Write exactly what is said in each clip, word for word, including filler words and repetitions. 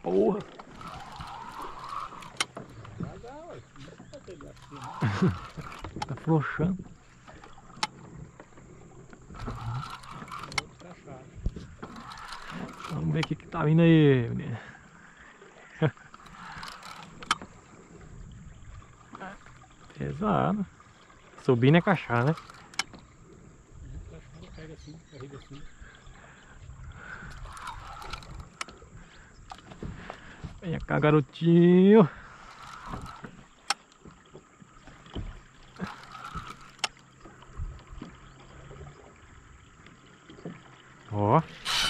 Porra. Tá flochando. Vamos ver o que que tá vindo aí, menino. Pesado. Subindo é cachar, né? Pega assim, carrega assim. Vem cá, garotinho. Ó.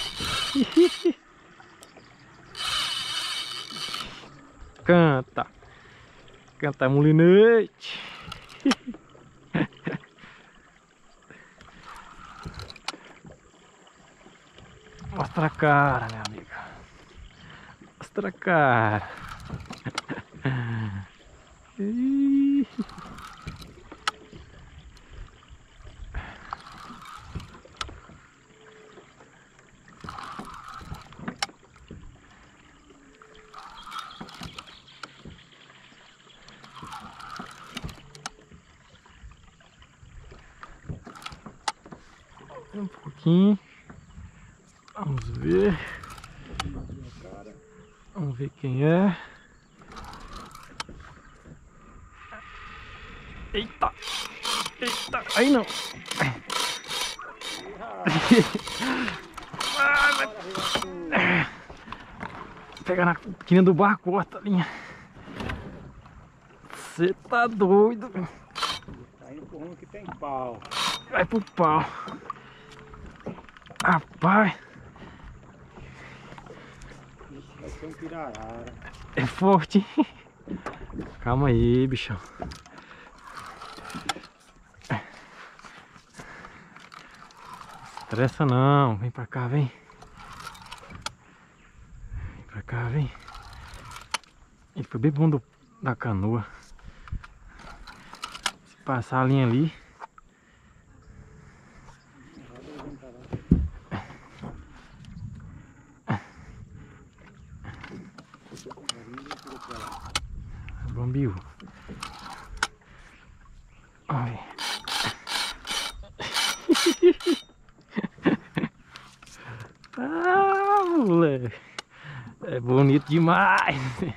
Canta. Canta, molinete. Mostra a cara, minha amiga. Mostra a cara. Ih. Um pouquinho. Vamos ver. Vamos ver quem é. Eita! Eita! Aí não! Pega na quina do barco, corta a linha. Você tá doido? Tá indo pro rumo que tem pau. Vai pro pau. Rapaz. Isso vai ser um pirarara. É forte. Calma aí, bichão. Estressa não. Vem pra cá, vem. Vem pra cá, vem. Ele foi bem bom do, da canoa. Se passar a linha ali. Bambiu. Olha. Ah, moleque. É bonito demais.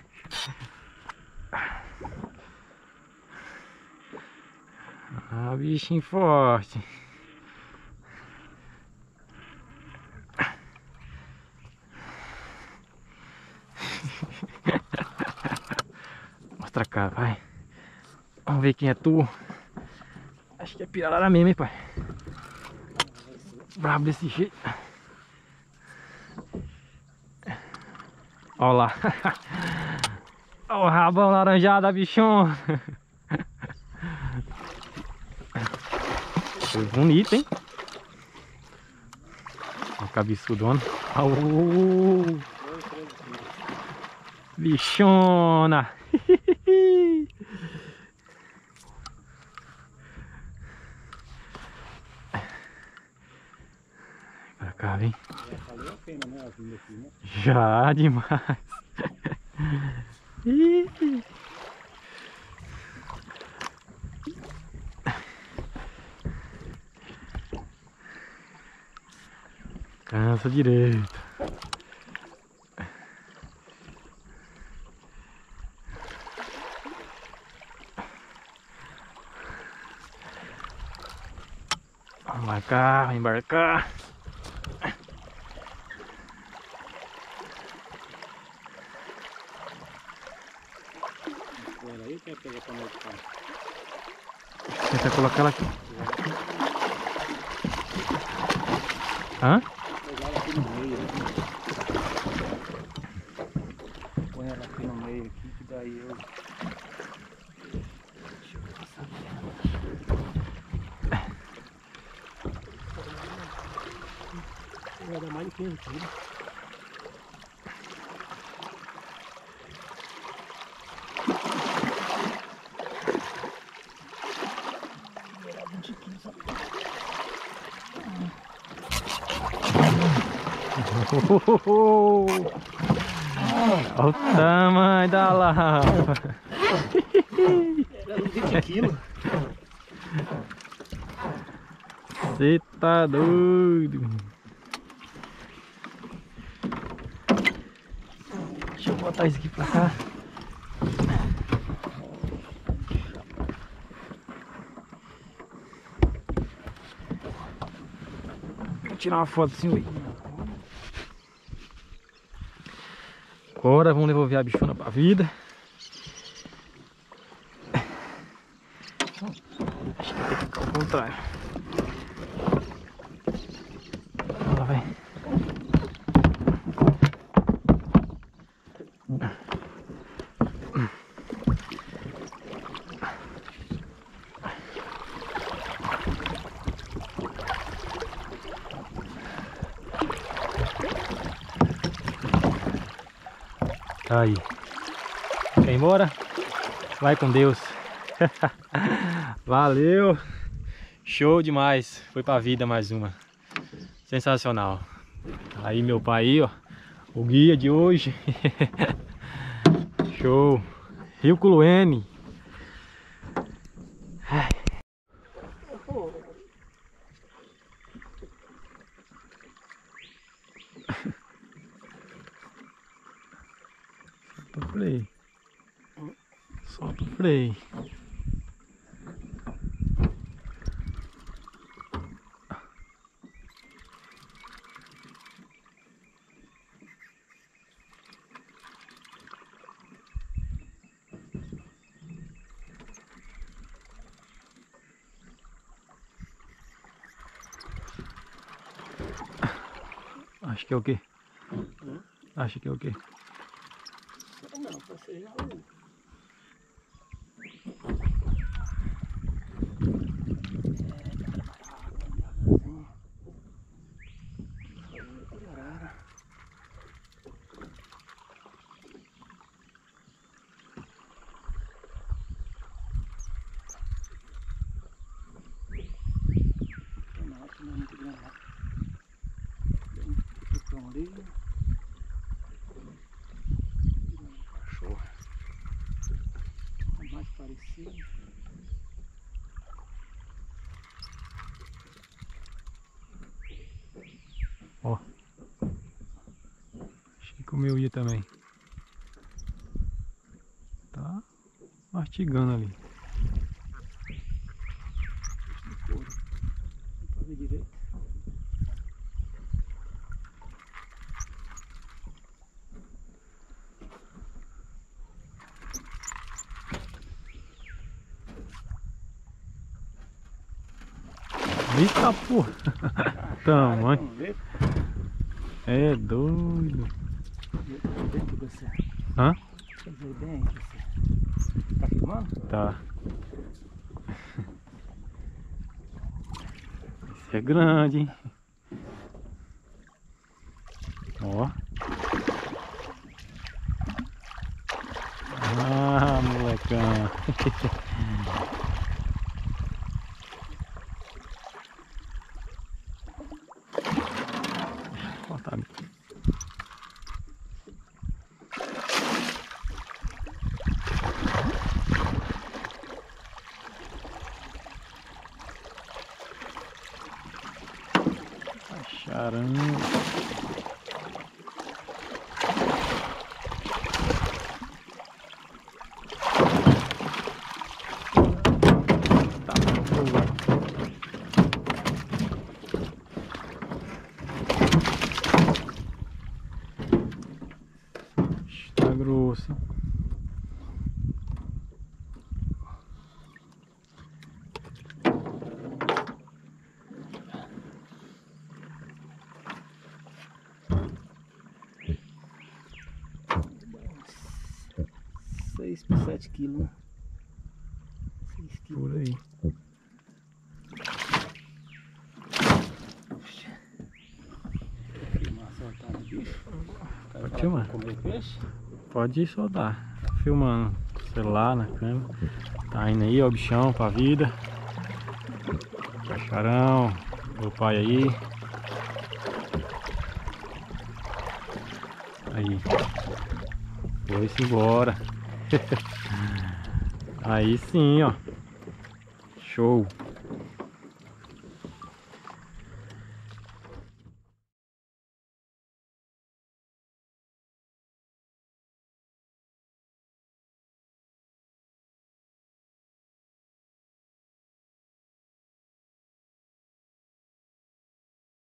Ah, bichinho forte. Mostra a cara, vai. Vamos ver quem é tu. Acho que é pirarara mesmo, hein, pai. Brabo desse jeito. Olha lá. Olha o rabão laranjado, bichão. Foi bonito, hein? Olha o cabeçudona. Oh, bichona. Pra cá, vem. Já valeu a pena, né? A vinda aqui, né? Já demais. Ih. Cansa direito. Vamos embarcar, vamos embarcar. Olha aí, quer pegar pra nós, cara? Tenta colocar ela aqui. Hã? Pegar ela aqui no meio, né? Põe ela aqui no meio, aqui, que daí eu... Vai dar mais de quinze quilos. Olha o tamanho da lapa. Era vinte quilos. Você tá doido. Deixa eu botar isso aqui pra cá. Vou tirar uma foto assim, ui. Agora vamos devolver a bichona pra vida. Acho que tem que ficar ao contrário. Lá vai. Tá aí. Quer ir embora? Vai com Deus. Valeu. Show demais. Foi pra vida mais uma. Sensacional. Aí meu pai aí, ó. O guia de hoje. Show. Rio Culuene. Solta o freio. Solta o freio. Acho que é o quê? Hum? Acho que é o quê? Não, você já ouviu. Cachorro. Mais parecido. Ó. Acho que comeu ia também. Tá mastigando ali. Não pode ver direito. Eita porra! Tamanho. É doido. Hã? Tá filmando? Tá. Esse é grande, hein? Ó. Ah, molecão. Cortar. Caramba. Tá bom. Tá grosso. seis por sete quilos, né? seis quilos. Por aí. Filmar, soltar o bicho. Pode filmar. Comer peixe? Pode soltar. Filmando. Celular na câmera. Tá indo aí, ó, o bichão pra vida. Cacharão. Meu pai aí. Aí. Foi-se embora. Aí sim, ó. Show.